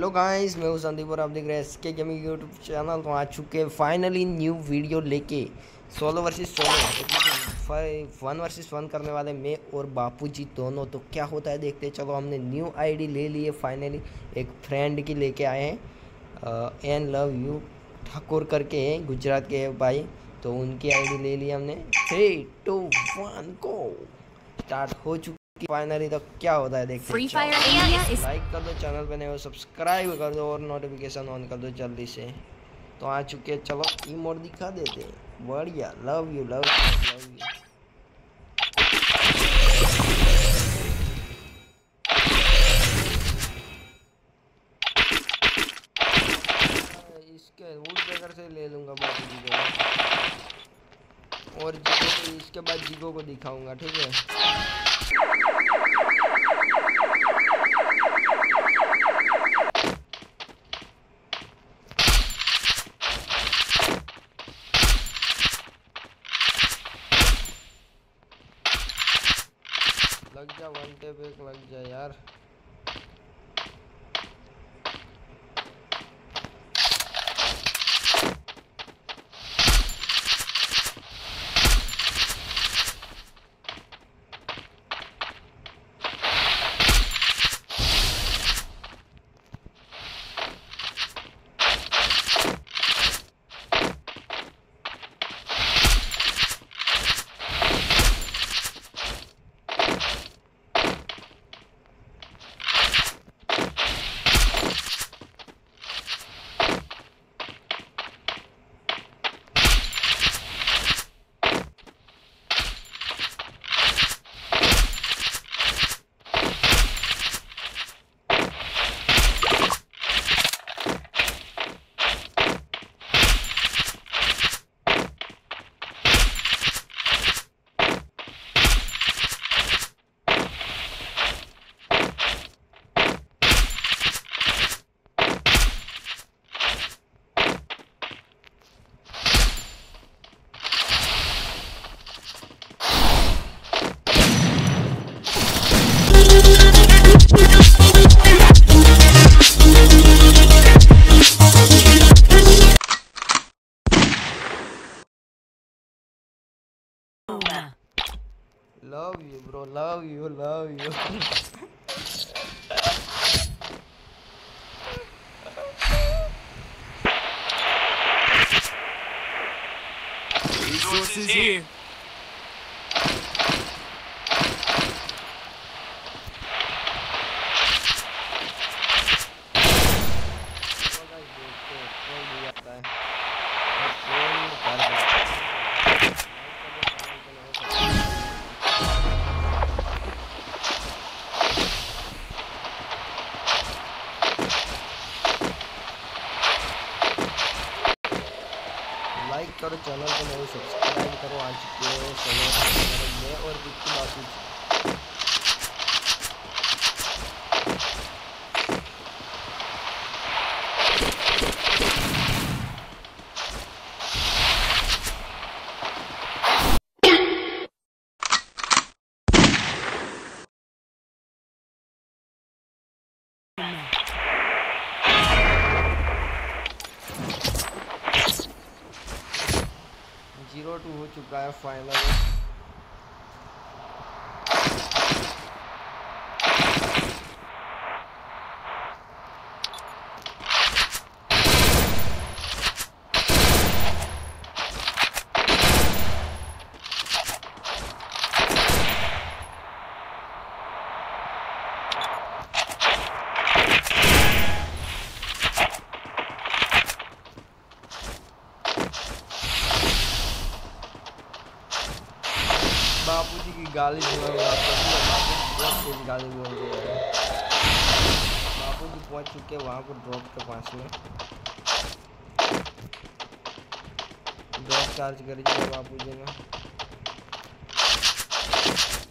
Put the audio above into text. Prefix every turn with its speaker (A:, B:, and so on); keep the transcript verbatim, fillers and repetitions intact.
A: Hello guys, मैं हूं संदीप और आप देख रहे हैं एसके गेमिंग यूट्यूब चैनल। तो आ चुके हैं फाइनली न्यू वीडियो लेके solo versus solo one versus one करने वाले मैं और बापूजी दोनों। तो क्या होता है देखते हैं। चलो, हमने न्यू आईडी ले ली है फाइनली। एक फ्रेंड की लेके आए हैं, एन लव यू ठाकुर करके हैं, गुजरात के हैं भाई। तो उनकी आईडी ले ली हमने। थ्री टू वन को स्टार्ट हो चुकी फाइनली। तो क्या होता है देखते हैं। लाइक कर दो, चैनल पे नए हो सब्सक्राइब कर दो और नोटिफिकेशन ऑन कर दो जल्दी से। तो आ चुके हैं, चलो इमोट दिखा देते हैं। बढ़िया, love you love you love you. इसके वुड ब्रेकर से ले लूँगा बाकी चीज़ों और जिगो, इसके बाद जिगो को दिखाऊंगा, ठीक है। लग जा वन टेप एक लग जा यार। Love you bro, love you, love you.
B: Resources here.
A: Like करो, चैनल को नहीं सब्सक्राइब करो। आ चुके हैं चलो मैं और बिट्टू बापू। जीरो टू हो चुका है फाइनल। बापूजी की गाली सुना, बहुत गाली बोल रही है। बापूजी पहुंच चुके हैं वहाँ पर ड्रॉप के पास में। ड्रॉप चार्ज कर दिया बापूजी ने।